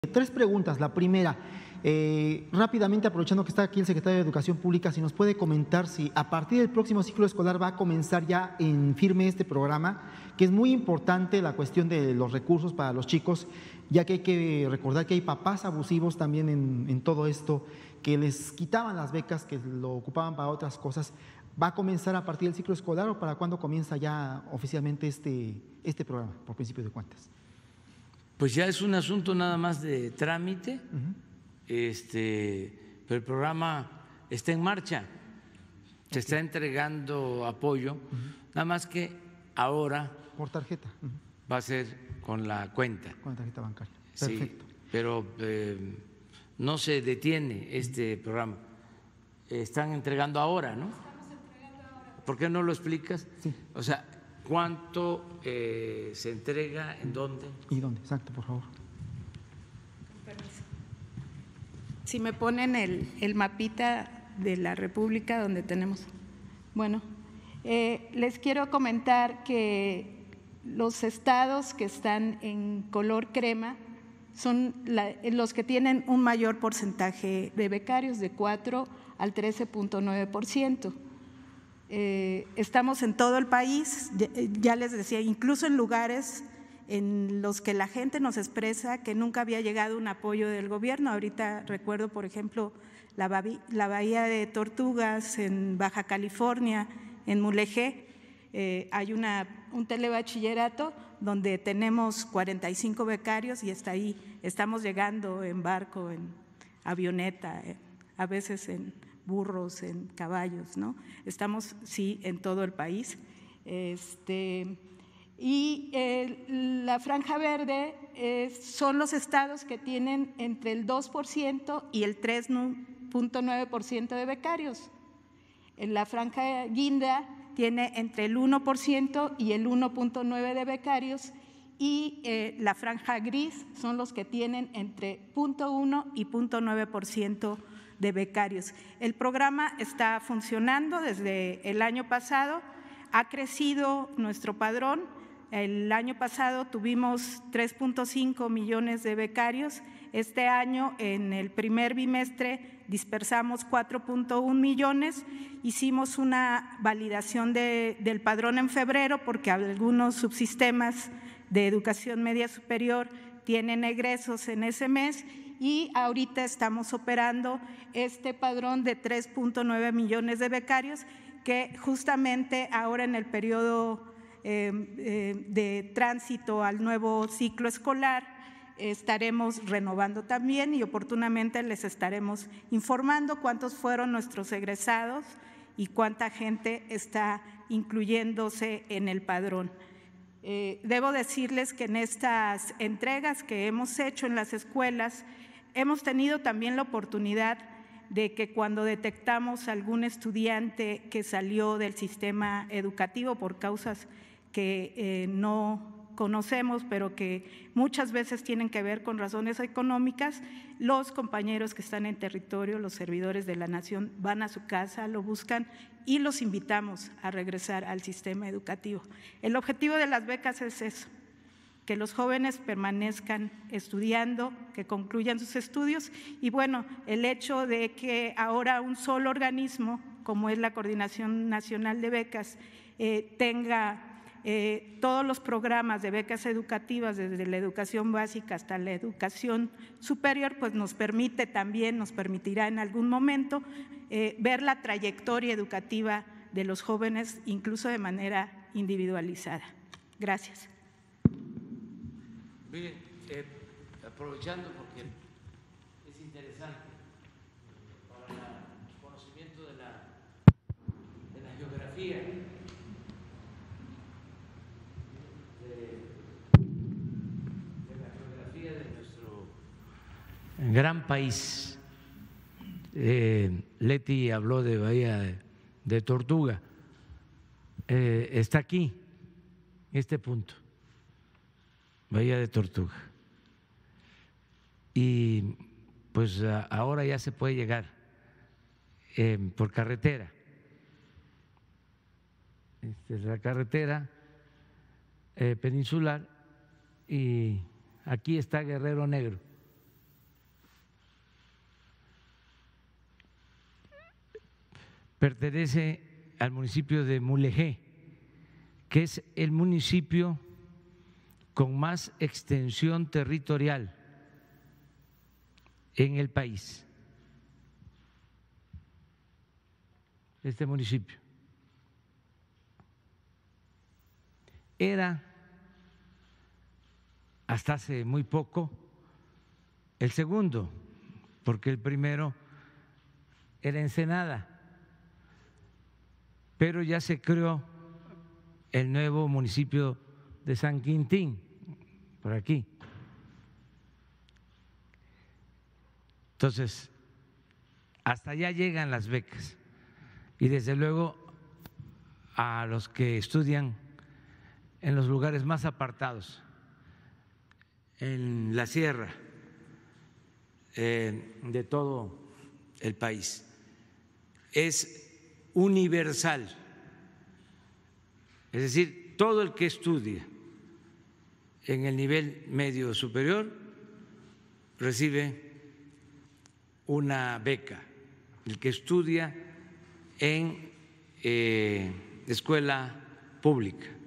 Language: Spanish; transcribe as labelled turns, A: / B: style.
A: Tres preguntas. La primera, rápidamente aprovechando que está aquí el secretario de Educación Pública, si nos puede comentar si a partir del próximo ciclo escolar va a comenzar ya en firme este programa, que es muy importante la cuestión de los recursos para los chicos, ya que hay que recordar que hay papás abusivos también en todo esto, que les quitaban las becas, que lo ocupaban para otras cosas. ¿Va a comenzar a partir del ciclo escolar o para cuándo comienza ya oficialmente este programa, por principio de cuentas?
B: Pues ya es un asunto nada más de trámite, pero el programa está en marcha, se está entregando apoyo, nada más que ahora
A: por tarjeta.
B: Va a ser con la cuenta.
A: Con la tarjeta bancaria.
B: Perfecto. Sí, pero no se detiene este programa. Están entregando ahora, ¿no? Estamos entregando ahora. ¿Por qué no lo explicas?
A: Sí.
B: O sea, ¿cuánto se entrega? ¿En dónde?
A: ¿Y dónde? Exacto, por favor.
C: Con permiso. Si me ponen el mapita de la República donde tenemos. Bueno, les quiero comentar que los estados que están en color crema son los que tienen un mayor porcentaje de becarios, de 4 al 13.9%. Estamos en todo el país, ya les decía, incluso en lugares en los que la gente nos expresa que nunca había llegado un apoyo del gobierno. Ahorita recuerdo, por ejemplo, la Bahía de Tortugas en Baja California, en Mulegé, hay un telebachillerato donde tenemos 45 becarios y hasta ahí estamos llegando en barco, en avioneta, a veces en burros, en caballos, ¿no? Estamos, sí, en todo el país. La franja verde son los estados que tienen entre el 2% y el 3.9% de becarios. En la franja guinda tiene entre el 1% y el 1.9% de becarios y la franja gris son los que tienen entre 0.1 y 0.9% de becarios. El programa está funcionando desde el año pasado, ha crecido nuestro padrón. El año pasado tuvimos 3.5 millones de becarios. Este año, en el primer bimestre, dispersamos 4.1 millones. Hicimos una validación del padrón en febrero porque algunos subsistemas de educación media superior tienen egresos en ese mes y ahorita estamos operando este padrón de 3.9 millones de becarios que justamente ahora en el periodo de tránsito al nuevo ciclo escolar estaremos renovando también y oportunamente les estaremos informando cuántos fueron nuestros egresados y cuánta gente está incluyéndose en el padrón. Debo decirles que en estas entregas que hemos hecho en las escuelas hemos tenido también la oportunidad de que cuando detectamos algún estudiante que salió del sistema educativo por causas que no conocemos, pero que muchas veces tienen que ver con razones económicas, los compañeros que están en territorio, los servidores de la nación, van a su casa, lo buscan y los invitamos a regresar al sistema educativo. El objetivo de las becas es eso, que los jóvenes permanezcan estudiando, que concluyan sus estudios y bueno, el hecho de que ahora un solo organismo, como es la Coordinación Nacional de Becas, tenga todos los programas de becas educativas desde la educación básica hasta la educación superior, pues nos permitirá en algún momento ver la trayectoria educativa de los jóvenes, incluso de manera individualizada. Gracias.
B: Miren, aprovechando porque es interesante para el conocimiento de la geografía, de nuestro gran país. Leti habló de Bahía de Tortuga, está aquí, este punto, Bahía de Tortuga. Y pues ahora ya se puede llegar por carretera. Esta es la carretera peninsular y aquí está Guerrero Negro, pertenece al municipio de Mulegé, que es el municipio con más extensión territorial en el país. Este municipio era hasta hace muy poco el segundo, porque el primero era Ensenada, pero ya se creó el nuevo municipio de San Quintín, por aquí. Entonces, hasta allá llegan las becas y desde luego a los que estudian en los lugares más apartados, en la sierra de todo el país. Es universal, es decir, todo el que estudia en el nivel medio superior recibe una beca, el que estudia en escuela pública.